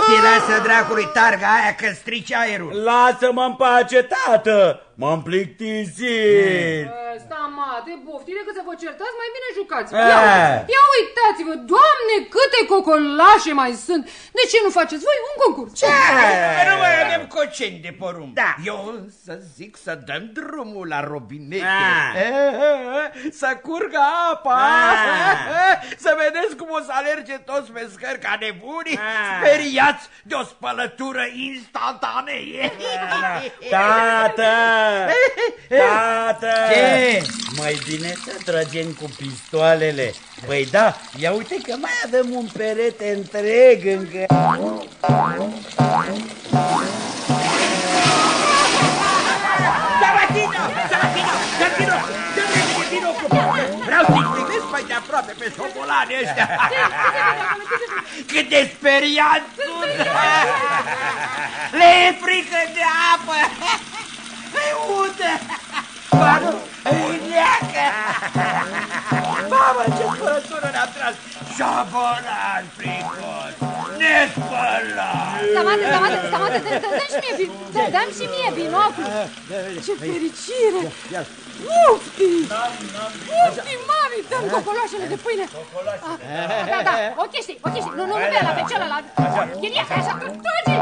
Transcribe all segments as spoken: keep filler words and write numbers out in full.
Bufti, lasă dracului targa aia că strici aerul. Lasă-mă în pace, tată! M-am plictisit. Stamate, Bufti, decât să vă certați, mai bine jucați-vă. Ia, ia uitați-vă, Doamne, câte cocolașe mai sunt. De ce nu faceți voi un concurs? Ce? Că nu mai avem coceni de porumb. Da. Eu să zic să dăm drumul la robinete. Să curgă apa. Să vedeți cum o să alerge toți pe scări ca nebuni, speriați de o spălătură instantanee. Tată! Tată! Ce? Mai bine să tragem cu pistoalele. Păi da, ia uite că mai avem un perete întreg încă. Sabatino! Sabatino! Sabatino! Sabatino! Vreau să-i privesc mai de aproape pe șobolanii ăștia. Cât de speriați sunt! Le e frică de apă! Îi udă! Ba nu, îi neacă! Mamă, ce spălătură ne-a tras! Șobolan fricos! Nespălat! Stamate, stamate, stamate, dă-mi și mie, dă-mi și mie binocul! Ce fericire! Ufti! Ufti, mami, dă-mi cocoloșele de pâine! Da, da, o chestie, o chestie, nu, nu, nu pe ăla, pe celălalt! Chiriacă, așa, trage!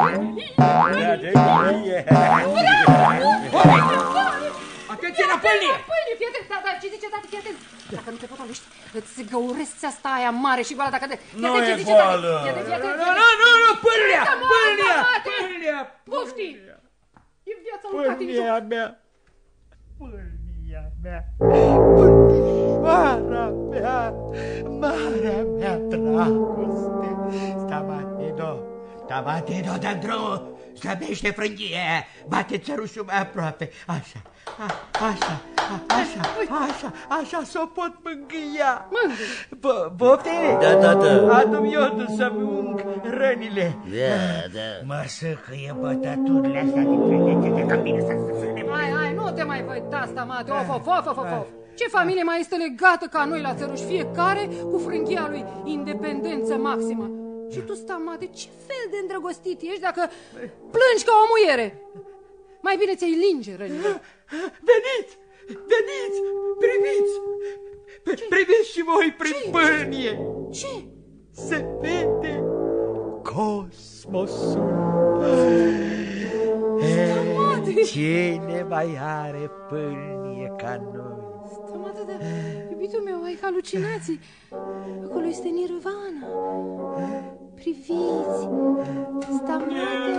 Atenție la pâlnie! Pâlnie, fii atent, da, da, ce zice tati, fii atent! Dacă nu te potolești, îți găuresc țeasta aia mare și goala, dacă te... Nu e goală! Nu, nu, nu, nu, pâlnia! Pâlnia! Pâlnia! Pufti! E viața lui Cati. Pâlnia mea! Pâlnia mea! Pâlnișoara mea! Marea mea dragoste! Stamatino! Stamatino, dă drumul! Slăbește frânghie! Bate țărușul mai aproape! Așa! Așa, așa, așa, așa s-o pot mângâia. Mângâi? Bofte? Da, tată. Adu-mi iodul să-mi ung rănile. Da, da. Mă săcăie bătăturile astea din predegete, ca bine să se... Hai, hai, nu te mai voi da, Stamate, of, of, of, of, of. Ce familie mai este legată ca noi la țăruși, fiecare cu frânghia lui, independență maximă. Și tu, Stamate, ce fel de îndrăgostit ești dacă plângi ca o muiere? Mai bine ți-ai linge rănile. Veniți, veniți, priviți, priviți și voi prin pâlnie. Ce? Se vede cosmosul. Stamate! Cine mai are pâlnie ca noi? Stamate, dar, iubitul meu, ai halucinații. Acolo este Nirvana. Priviți, Stamate.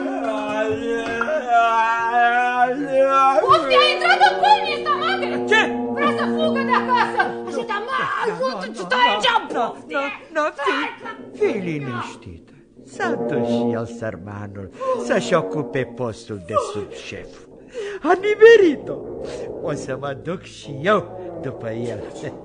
Ufti, a intrat în pâlnie, Stamate! Ce? Vrea să fugă de acasă! Și Stamate, stai aici, Ufti! Nu, fii liniștită. S-a dus și el, sărmanul, să-și ocupe postul de subșef. A nimerit-o. O să mă duc și eu după el.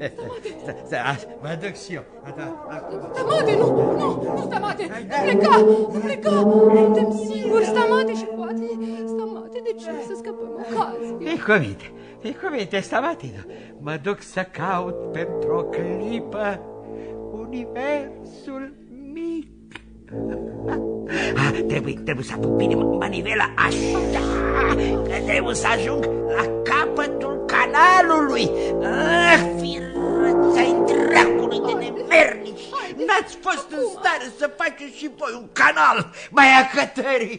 Mă duc și eu. Stamate, nu, nu, nu, Stamate, nu pleca, nu pleca. Suntem singuri, Stamate, și poate, Stamate, de ce să scăpăm ocazie? E cuvinte, e cuvinte, Stamate. Mă duc să caut pentru o clipă universul mic. Ah, trebuie, trebuie să apuc bine manivela, așa, că trebuie să ajung la capătul canalului. Ah, firăța-i dracului de nemernici! N-ați fost în stare să faceți și voi un canal, mai acătării!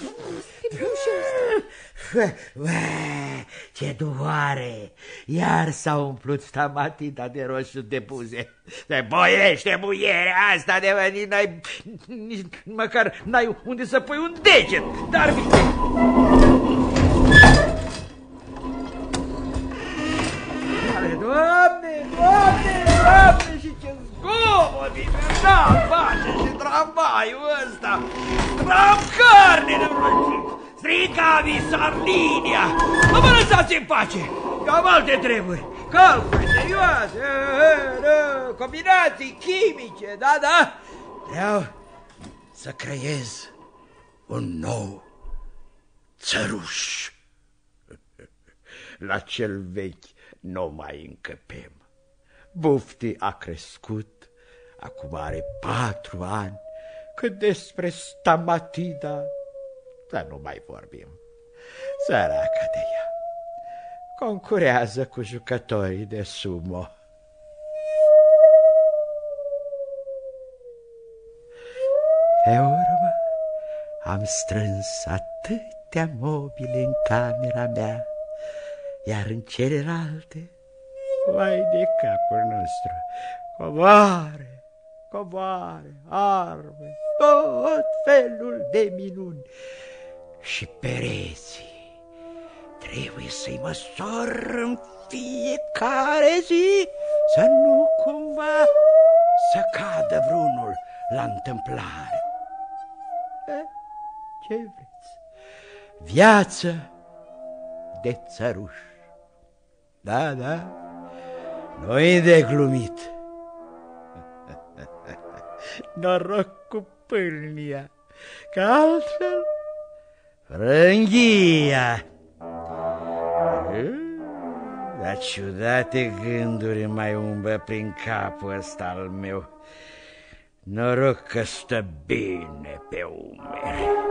Ce doare! Iar s-a umplut Stamatida de roșu de buze. De boiește muierea asta de nici n-ai, nici măcar n-ai unde să pui un deget. Dar vine! Doamne, Doamne, Doamne, și ce zgomot infernal face și tramvaiul ăsta! Tram carne de vrăjit! Strica-mi Sarlinia! Mă mă lăsați în pace! Eu am alte treburi, calcule serioase, combinații chimice, da, da? Vreau să creez un nou țăruș. La cel vechi nu mai încăpem. Bufti a crescut, acum are patru ani, Cât despre Stamatida, să nu mai vorbim. Săraca de ea, concurează cu jucătorii de sumo. Pe urmă, am strâns atâtea mobile în camera mea, iar în celelalte, vai de capul nostru, covoare, covoare, arme, tot felul de minuni. Și pereții trebuie să-i măsor în fiecare zi, să nu cumva să cadă vreunul la întâmplare. Eh, ce vreți? Viață de țăruș. Da, da, nu-i de glumit. Noroc cu pâlnia, că altfel frânghia. Dar ciudate gânduri mai umblă prin capul ăsta al meu. Noroc că stă bine pe umeri.